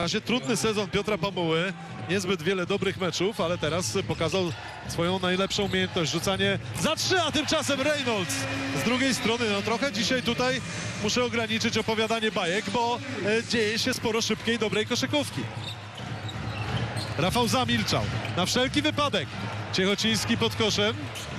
razie trudny sezon Piotra Pamuły. Niezbyt wiele dobrych meczów, ale teraz pokazał swoją najlepszą umiejętność. Rzucanie za 3, a tymczasem Reynolds z drugiej strony. No trochę dzisiaj tutaj muszę ograniczyć opowiadanie bajek, bo dzieje się sporo szybkiej, dobrej koszykówki. Rafał zamilczał. Na wszelki wypadek. Ciechociński pod koszem.